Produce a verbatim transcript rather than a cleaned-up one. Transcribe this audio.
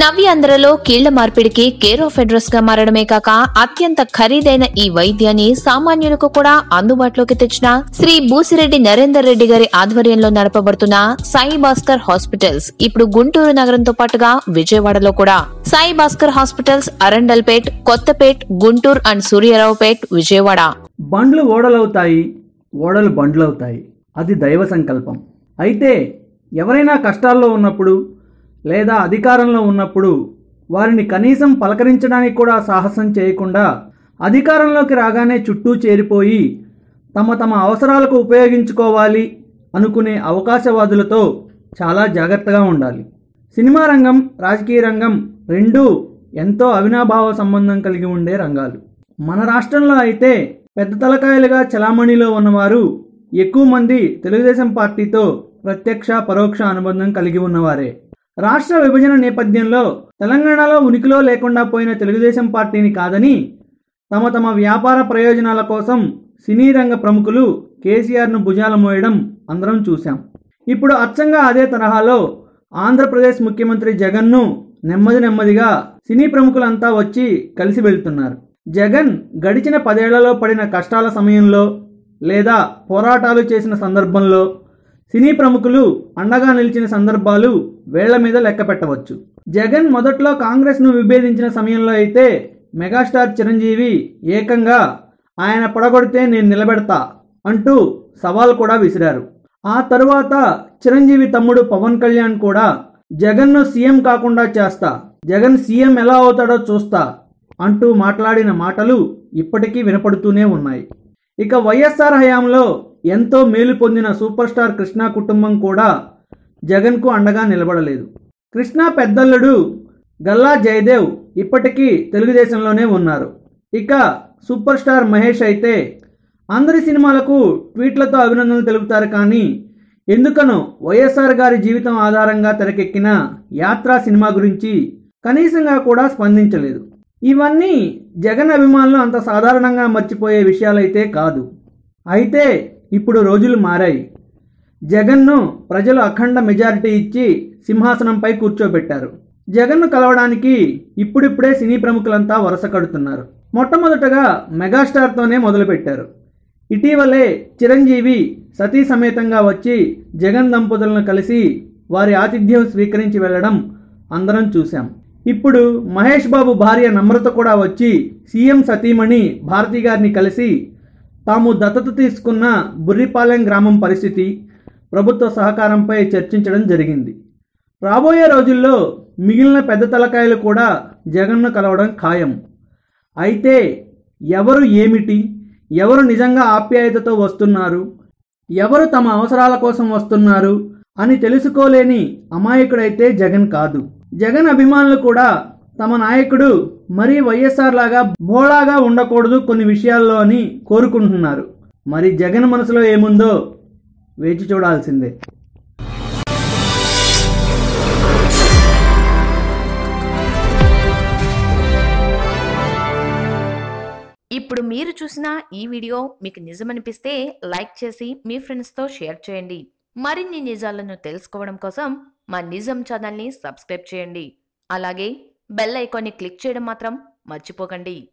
నవ్యాంధ్రలో కీళ్ల మార్పిడికి care of address గా మారడమే కాక అత్యంత ఖరీదైన ఈ వైద్యాన్ని సామాన్యులకు కూడా అందుబాటులోకి తెచ్చిన శ్రీ బూసిరెడ్డి నరేందర్ రెడ్డి గారి ఆధ్వర్యంలో నడపబడుతున్న సాయి భాస్కర్ హాస్పిటల్స్ ఇప్పుడు గుంటూరు నగరంతో పాటుగా విజయవాడలో కూడా సాయి భాస్కర్ హాస్పిటల్స్ అరండల్పేట్, కొత్తపేట్, గుంటూరు అండ్ సూర్యారావుపేట్, విజయవాడ. బండ్లు ఓడలవుతాయి, ఓడలు బండ్లవుతాయి. అది దైవ సంకల్పం. అయితే ఎవరైనా కష్టాల్లో ఉన్నప్పుడు లేదా అధికారంలో ఉన్నప్పుడు వారిని కనీసం పలకరించడానికి కూడా సాహసం చేయకుండా అధికారంలోకి రాగానే చుట్టూ చేరిపోయి తమ తమ అవసరాలకు ఉపయోగించుకోవాలి అనుకునే అవకాశవాదులతో చాలా జాగ్రత్తగా ఉండాలి. సినిమా రంగం, రాజకీయ రంగం రెండూ ఎంతో అవినాభావ సంబంధం కలిగి ఉండే రంగాలు. మన రాష్ట్రంలో అయితే పెద్ద తలకాయలుగా చలామణిలో ఉన్నవారు ఎక్కువ మంది తెలుగుదేశం పార్టీతో ప్రత్యక్ష పరోక్ష అనుబంధం కలిగి ఉన్నవారే. రాష్ట్ర విభజన నేపథ్యంలో తెలంగాణలో ఉనికిలో లేకుండా పోయిన తెలుగుదేశం పార్టీని కాదని తమ తమ వ్యాపార ప్రయోజనాల కోసం సినీ రంగ ప్రముఖులు కేసీఆర్ను భుజాల మోయడం అందరం చూశాం. ఇప్పుడు అచ్చంగా అదే తరహాలో ఆంధ్రప్రదేశ్ ముఖ్యమంత్రి జగన్ను నెమ్మది నెమ్మదిగా సినీ ప్రముఖులంతా వచ్చి కలిసి వెళ్తున్నారు. జగన్ గడిచిన పదేళ్లలో పడిన కష్టాల సమయంలో లేదా పోరాటాలు చేసిన సందర్భంలో సినీ ప్రముఖులు అండగా నిలిచిన సందర్భాలు వేళ్ల మీద లెక్క పెట్టవచ్చు. జగన్ మొదట్లో కాంగ్రెస్ను విభేదించిన సమయంలో అయితే మెగాస్టార్ చిరంజీవి ఏకంగా ఆయన పడగొడితే నేను నిలబెడతా అంటూ సవాల్ కూడా విసిరారు. ఆ తరువాత చిరంజీవి తమ్ముడు పవన్ కళ్యాణ్ కూడా జగన్ను సీఎం కాకుండా చేస్తా, జగన్ సీఎం ఎలా అవుతాడో చూస్తా అంటూ మాట్లాడిన మాటలు ఇప్పటికీ వినపడుతూనే ఉన్నాయి. ఇక వైఎస్ఆర్ హయాంలో ఎంతో మేలు పొందిన సూపర్ స్టార్ కృష్ణ కుటుంబం కూడా జగన్కు అండగా నిలబడలేదు. కృష్ణ పెద్దల్లుడు గల్లా జయదేవ్ ఇప్పటికీ తెలుగుదేశంలోనే ఉన్నారు. ఇక సూపర్ స్టార్ మహేష్ అయితే అందరి సినిమాలకు ట్వీట్లతో అభినందనలు తెలుపుతారు, కానీ ఎందుకనో వైఎస్ఆర్ గారి జీవితం ఆధారంగా తెరకెక్కిన యాత్ర సినిమా గురించి కనీసంగా కూడా స్పందించలేదు. ఇవన్నీ జగన్ అభిమానులు అంత సాధారణంగా మర్చిపోయే విషయాలైతే కాదు. అయితే ఇప్పుడు రోజులు మారాయి. జగన్ను ప్రజలు అఖండ మెజారిటీ ఇచ్చి సింహాసనంపై కూర్చోబెట్టారు. జగన్ను కలవడానికి ఇప్పుడిప్పుడే సినీ ప్రముఖులంతా వరుస కడుతున్నారు. మొట్టమొదటగా మెగాస్టార్తోనే మొదలుపెట్టారు. ఇటీవలే చిరంజీవి సతీ సమేతంగా వచ్చి జగన్ దంపతులను కలిసి వారి ఆతిథ్యం స్వీకరించి వెళ్లడం అందరం చూశాం. ఇప్పుడు మహేష్ బాబు భార్య నమ్రత కూడా వచ్చి సీఎం సతీమణి భారతి గారిని కలిసి తాము దత్తత తీసుకున్న బుర్రిపాలెం గ్రామం పరిస్థితి, ప్రభుత్వ సహకారంపై చర్చించడం జరిగింది. రాబోయే రోజుల్లో మిగిలిన పెద్ద తలకాయలు కూడా జగన్ను కలవడం ఖాయం. అయితే ఎవరు ఏమిటి, ఎవరు నిజంగా ఆప్యాయతతో వస్తున్నారు, ఎవరు తమ అవసరాల కోసం వస్తున్నారు అని తెలుసుకోలేని అమాయకుడైతే జగన్ కాదు. జగన్ అభిమానులు కూడా తమ నాయకుడు మరీ వైఎస్ఆర్ లాగా బోళాగా ఉండకూడదు కొన్ని విషయాల్లో అని కోరుకుంటున్నారు. మరి జగన్ మనసులో ఏముందో వేచి చూడాల్సిందే. ఇప్పుడు మీరు చూసిన ఈ వీడియో మీకు నిజమనిపిస్తే లైక్ చేసి మీ ఫ్రెండ్స్తో షేర్ చేయండి. మరిన్ని నిజాలను తెలుసుకోవడం కోసం మా నిజం ఛానల్ని సబ్స్క్రైబ్ చేయండి. అలాగే బెల్ ఐకాన్ని క్లిక్ చేయడం మాత్రం మర్చిపోకండి.